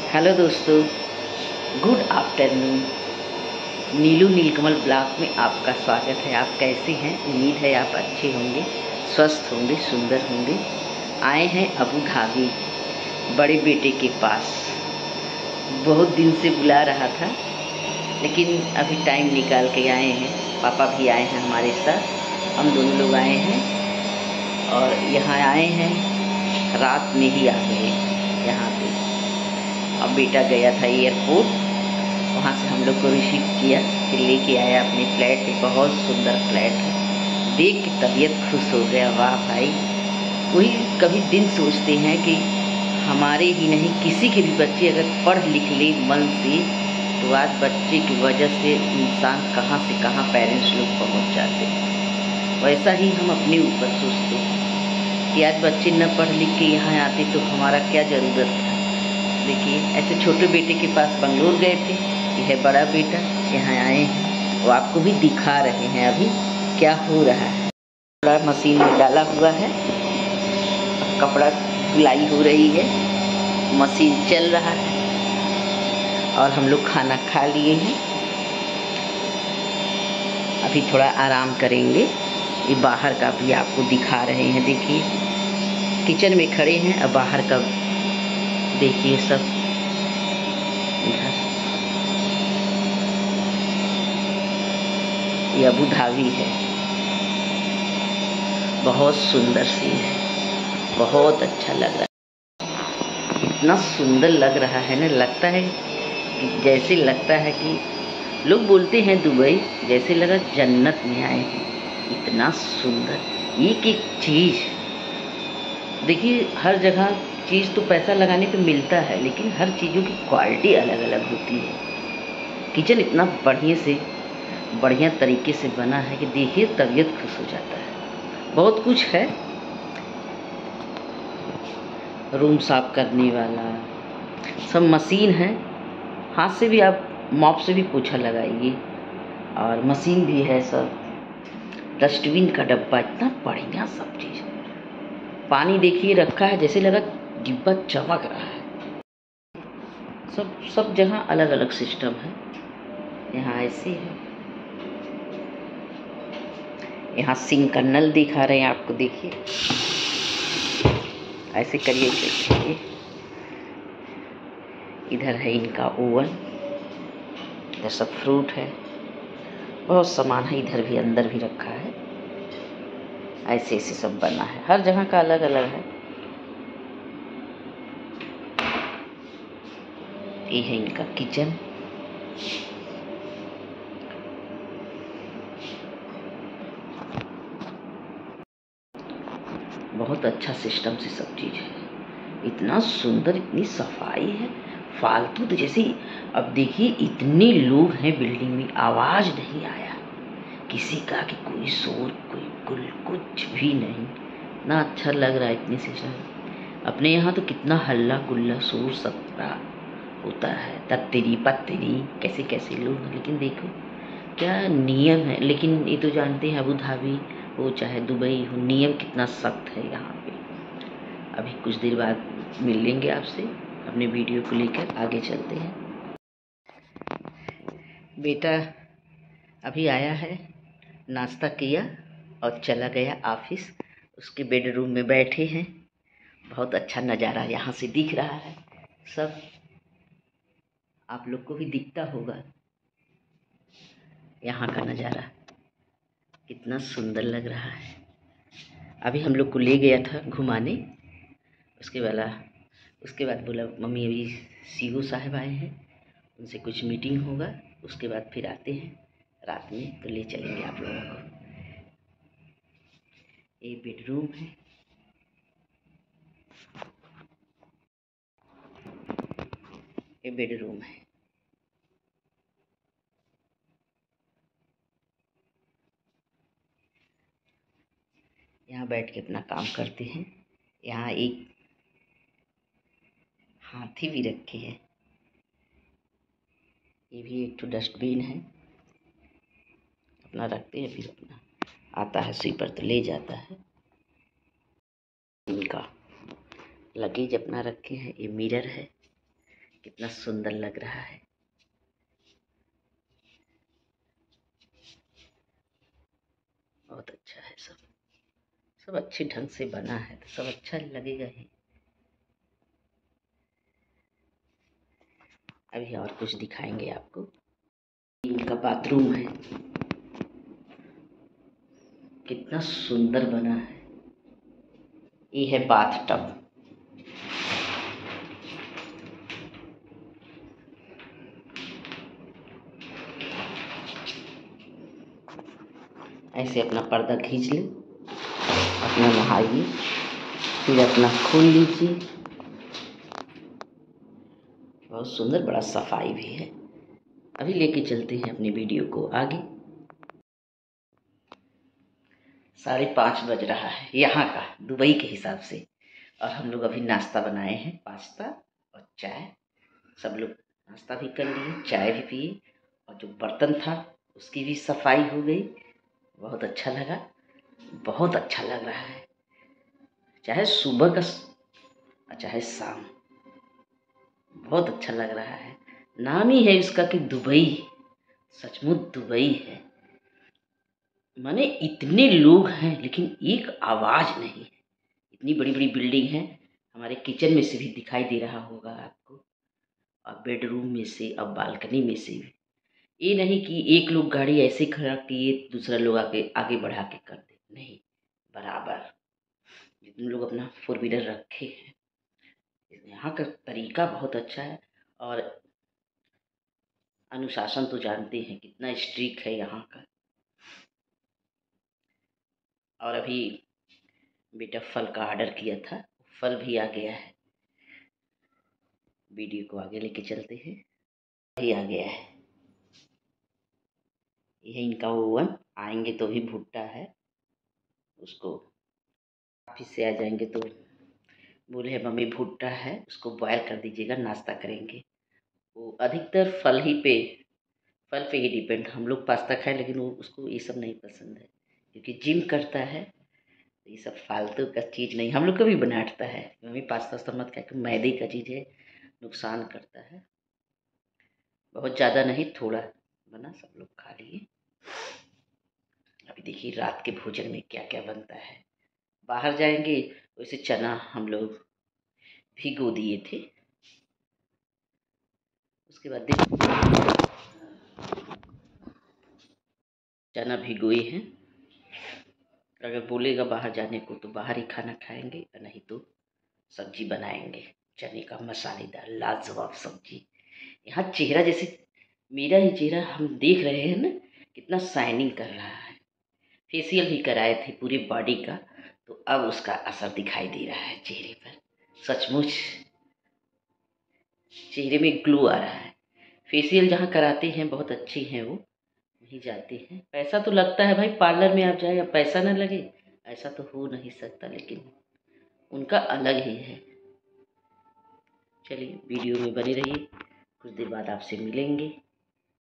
Hello दोस्तों, good afternoon. Neelu Neelkamal blog में आपका स्वागत है। आप कैसे हैं? उम्मीद है आप अच्छे होंगे, स्वस्थ होंगे, सुंदर होंगे। आए हैं अबू धाबी बड़े बेटे के पास। बहुत दिन से बुला रहा था, लेकिन अभी टाइम निकाल के आए हैं। पापा भी आए हैं हमारे साथ, हम दोनों लोग आए हैं और यहाँ आए हैं। रात में ही आ गए यहाँ पे। अब बेटा गया था एयरपोर्ट, वहाँ से हम लोग को रिसीव किया, फिर लेके आया अपने फ्लैट पे। बहुत सुंदर फ्लैट है, देख के तबीयत खुश हो गया। वाह भाई, वही कभी दिन सोचते हैं कि हमारे ही नहीं किसी के भी बच्चे अगर पढ़ लिख ले मन से, तो आज बच्चे की वजह से इंसान कहाँ से कहाँ पेरेंट्स लोग पहुँच जाते हैं। वैसा ही हम अपने ऊपर सोचते हैं कि आज बच्चे न पढ़ लिख के यहाँ आते तो हमारा क्या ज़रूरत था। देखिए, ऐसे छोटे बेटे के पास बंगलोर गए थे, ये है बड़ा बेटा, यहाँ आए हैं। वो आपको भी दिखा रहे हैं अभी क्या हो रहा है। कपड़ा मशीन में डाला हुआ है, कपड़ा धुलाई हो रही है, मशीन चल रहा है और हम लोग खाना खा लिए हैं। अभी थोड़ा आराम करेंगे। ये बाहर का भी आपको दिखा रहे हैं। देखिए, किचन में खड़े हैं, अब बाहर का देखिए सब इधर। ये अबू धाबी है, बहुत सुंदर सीन है, बहुत अच्छा लग रहा है। इतना सुंदर लग रहा है ना, लगता है कि जैसे लगता है कि लोग बोलते हैं दुबई जैसे लगा जन्नत में आए हैं। इतना सुंदर एक एक चीज़। देखिए, हर जगह चीज़ तो पैसा लगाने पे मिलता है, लेकिन हर चीज़ों की क्वालिटी अलग अलग होती है। किचन इतना बढ़िया तरीके से बना है कि देखिए तबीयत खुश हो जाता है। बहुत कुछ है, रूम साफ करने वाला सब मशीन है। हाथ से भी आप मॉप से भी पोछा लगाइए, और मशीन भी है सब। डस्टबिन का डब्बा, इतना बढ़िया सब चीज़। पानी देखिए रखा है, जैसे लगा डिब्बा चमक रहा है। सब जगह अलग अलग सिस्टम है। यहाँ ऐसे है, यहाँ सिंक का नल दिखा रहे हैं आपको। देखिए ऐसे करिए, देखिए इधर है इनका ओवन, इधर सब फ्रूट है, बहुत सामान है। इधर भी अंदर भी रखा है। ऐसे ऐसे सब बना है, हर जगह का अलग अलग है। ये है इनका किचन। बहुत अच्छा सिस्टम से सब चीज़ है, इतना सुंदर, इतनी सफाई है। फालतू तो जैसे, अब देखिए इतने लोग हैं बिल्डिंग में, आवाज़ नहीं आया किसी का कि कोई शोर, कोई गुल, कुछ भी नहीं। इतना अच्छा लग रहा है, इतनी सिस्टम। अपने यहाँ तो कितना हल्ला गुल्ला शोर सत्ता होता है, तत्तेरी पत्तेरी, कैसे कैसे लोग। लेकिन देखो क्या नियम है। लेकिन ये तो जानते हैं अबू धाबी हो चाहे दुबई हो, नियम कितना सख्त है यहाँ पे। अभी कुछ देर बाद मिल लेंगे आपसे, अपने वीडियो को लेकर आगे चलते हैं। बेटा अभी आया है, नाश्ता किया और चला गया ऑफिस। उसके बेडरूम में बैठे हैं। बहुत अच्छा नज़ारा यहाँ से दिख रहा है, सब आप लोग को भी दिखता होगा। यहाँ का नज़ारा कितना सुंदर लग रहा है। अभी हम लोग को ले गया था घुमाने। उसके बाद बोला मम्मी अभी सीओ साहब आए हैं, उनसे कुछ मीटिंग होगा, उसके बाद फिर आते हैं रात में, तो ले चलेंगे आप लोगों को। ये बेडरूम है, ये बेडरूम है। यहाँ बैठ के अपना काम करते हैं। यहाँ एक हाथी भी रखे हैं। ये भी एक तो डस्टबिन है, अपना रखते हैं, फिर अपना आता है स्वीपर तो ले जाता है। इनका लगेज अपना रखे हैं। ये मिरर है, कितना सुंदर लग रहा है। बहुत अच्छा है। सब अच्छे ढंग से बना है तो सब अच्छा लगेगा ही। अभी और कुछ दिखाएंगे आपको। इनका बाथरूम है, कितना सुंदर बना है। ये है बाथ टब। ऐसे अपना पर्दा खींच ले, अपना नहाइए, फिर अपना खोल लीजिए। बहुत सुंदर, बड़ा सफाई भी है। अभी लेके चलते हैं अपनी वीडियो को आगे। 5:30 बज रहा है यहाँ का, दुबई के हिसाब से। और हम लोग अभी नाश्ता बनाए हैं, पास्ता और चाय। सब लोग नाश्ता भी कर लिए, चाय भी पिए, और जो बर्तन था उसकी भी सफाई हो गई। बहुत अच्छा लगा, बहुत अच्छा लग रहा है। चाहे सुबह का चाहे शाम, बहुत अच्छा लग रहा है। नाम ही है इसका कि दुबई, सचमुच दुबई है। माने इतने लोग हैं लेकिन एक आवाज़ नहीं है। इतनी बड़ी बड़ी बिल्डिंग है। हमारे किचन में से भी दिखाई दे रहा होगा आपको, और बेडरूम में से और बालकनी में से भी। ये नहीं कि एक लोग गाड़ी ऐसे खड़ा किए दूसरा लोग आगे आगे बढ़ा के कर दे, नहीं, बराबर जितने लोग अपना 4 व्हीलर रखे हैं। यहाँ का तरीका बहुत अच्छा है। और अनुशासन तो जानते हैं कितना स्ट्रिक्ट है यहाँ का। और अभी बेटा फल का ऑर्डर किया था, फल भी आ गया है। वीडियो को आगे लेके चलते हैं। ही आ गया है, यह इनका ओवन। आएंगे तो भी भुट्टा है, उसको ऑफिस से आ जाएंगे तो बोले है मम्मी भुट्टा है, उसको बॉयल कर दीजिएगा, नाश्ता करेंगे। वो अधिकतर फल पे ही डिपेंड। हम लोग पास्ता खाएं लेकिन वो उसको ये सब नहीं पसंद है, क्योंकि जिम करता है। ये सब फालतू का चीज़ नहीं, हम लोग को भी बनाता है मम्मी पास्ता वास्ता मत खाए, मैदे का चीज़ है, नुकसान करता है। बहुत ज़्यादा नहीं, थोड़ा बना, सब लोग खा लिए। अभी देखिए रात के भोजन में क्या क्या बनता है। बाहर जाएंगे, वैसे चना हम लोग भिगो दिए थे। उसके बाद देखिए चना भिगोए हैं। अगर बोलेगा बाहर जाने को तो बाहर ही खाना खाएंगे, नहीं तो सब्जी बनाएंगे। चने का मसालेदार लाजवाब सब्जी। यहाँ चेहरा जैसे मेरा ही चेहरा हम देख रहे हैं ना, कितना शाइनिंग कर रहा है। फेशियल भी कराए थे पूरी बॉडी का, तो अब उसका असर दिखाई दे रहा है चेहरे पर। सचमुच चेहरे में ग्लो आ रहा है। फेशियल जहाँ कराते हैं बहुत अच्छी हैं वो, वहीं जाते हैं। पैसा तो लगता है भाई, पार्लर में आप जाए पैसा ना लगे, ऐसा तो हो नहीं सकता, लेकिन उनका अलग ही है। चलिए वीडियो में बने रहिए, कुछ देर बाद आपसे मिलेंगे।